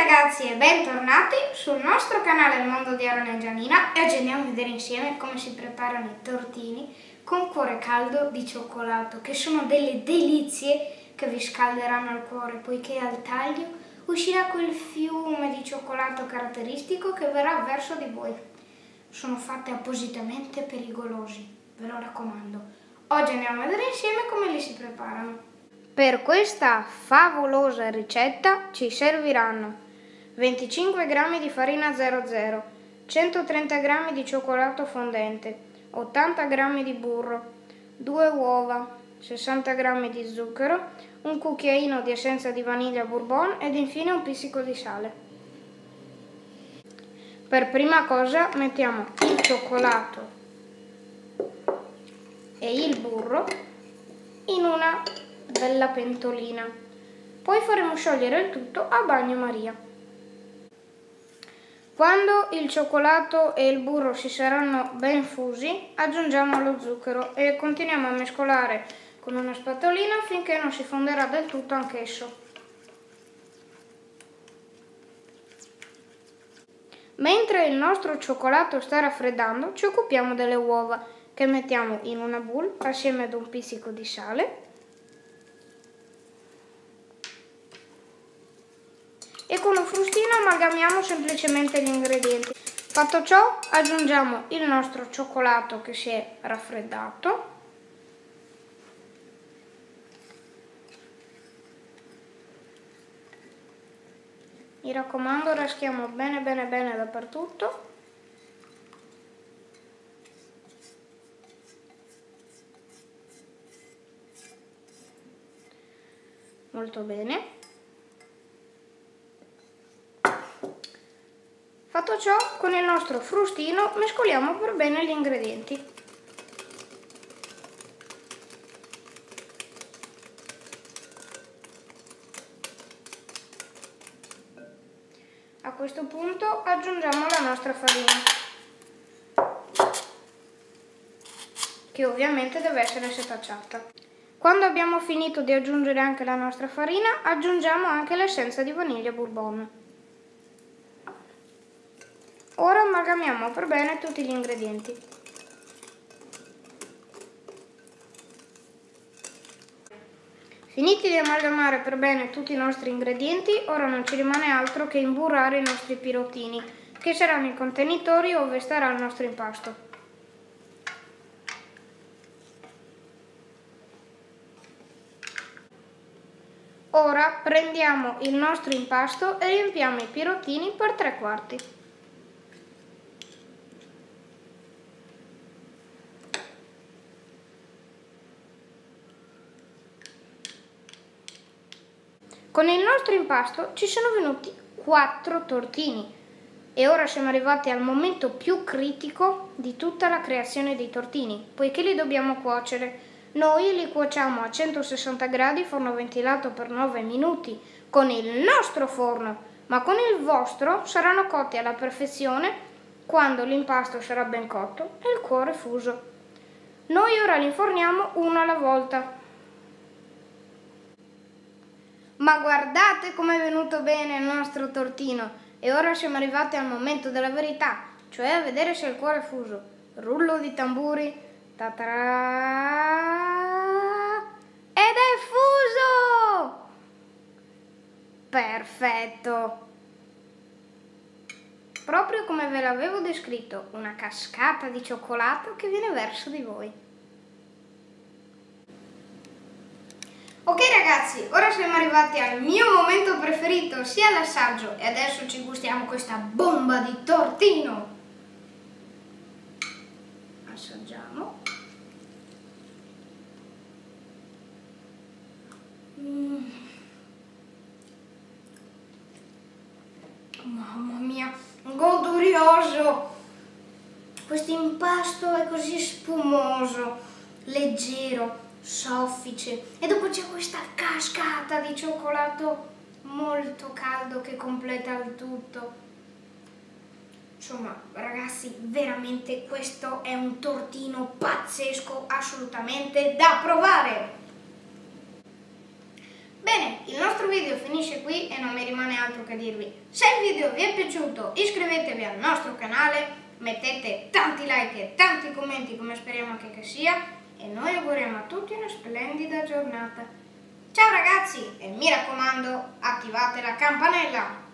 ragazzi e bentornati sul nostro canale Il Mondo di Aaron e Gianina e oggi andiamo a vedere insieme come si preparano i tortini con cuore caldo di cioccolato, che sono delle delizie che vi scalderanno il cuore, poiché al taglio uscirà quel fiume di cioccolato caratteristico che verrà verso di voi. Sono fatte appositamente per i golosi, ve lo raccomando. Oggi andiamo a vedere insieme come li si preparano. Per questa favolosa ricetta ci serviranno 25 g di farina 00, 130 g di cioccolato fondente, 80 g di burro, 2 uova, 60 g di zucchero, un cucchiaino di essenza di vaniglia bourbon ed infine un pizzico di sale. Per prima cosa mettiamo il cioccolato e il burro in una bella pentolina, poi faremo sciogliere il tutto a bagnomaria. Quando il cioccolato e il burro si saranno ben fusi, aggiungiamo lo zucchero e continuiamo a mescolare con una spatolina finché non si fonderà del tutto anch'esso. Mentre il nostro cioccolato sta raffreddando, ci occupiamo delle uova, che mettiamo in una bowl assieme ad un pizzico di sale e con un frustino amalgamiamo semplicemente gli ingredienti. Fatto ciò, aggiungiamo il nostro cioccolato che si è raffreddato mi raccomando, raschiamo bene dappertutto. Molto bene. Fatto ciò, con il nostro frustino mescoliamo per bene gli ingredienti. A questo punto aggiungiamo la nostra farina, che ovviamente deve essere setacciata. Quando abbiamo finito di aggiungere anche la nostra farina, aggiungiamo anche l'essenza di vaniglia bourbon. Ora amalgamiamo per bene tutti gli ingredienti. Finiti di amalgamare per bene tutti i nostri ingredienti, ora non ci rimane altro che imburrare i nostri pirottini, che saranno i contenitori dove starà il nostro impasto. Ora prendiamo il nostro impasto e riempiamo i pirottini per 3/4. Con il nostro impasto ci sono venuti 4 tortini e ora siamo arrivati al momento più critico di tutta la creazione dei tortini, poiché li dobbiamo cuocere. Noi li cuociamo a 160 gradi, forno ventilato per 9 minuti con il nostro forno, ma con il vostro saranno cotti alla perfezione quando l'impasto sarà ben cotto e il cuore fuso. Noi ora li inforniamo uno alla volta. Ma guardate com'è venuto bene il nostro tortino e ora siamo arrivati al momento della verità, cioè a vedere se il cuore è fuso. Rullo di tamburi, ta-ta-ra, ed è fuso! Perfetto! Proprio come ve l'avevo descritto, una cascata di cioccolato che viene verso di voi. Ok ragazzi, ora siamo arrivati al mio momento preferito, sia l'assaggio, e adesso ci gustiamo questa bomba di tortino. Assaggiamo. Mamma mia, godurioso! Questo impasto è così spumoso, leggero, soffice e dopo c'è questa cascata di cioccolato molto caldo che completa il tutto. Insomma ragazzi, veramente questo è un tortino pazzesco, assolutamente da provare. Bene, il nostro video finisce qui e non mi rimane altro che dirvi: se il video vi è piaciuto iscrivetevi al nostro canale, mettete tanti like e tanti commenti come speriamo anche che sia e noi auguriamo a tutti una splendida giornata. Ciao ragazzi e mi raccomando, attivate la campanella!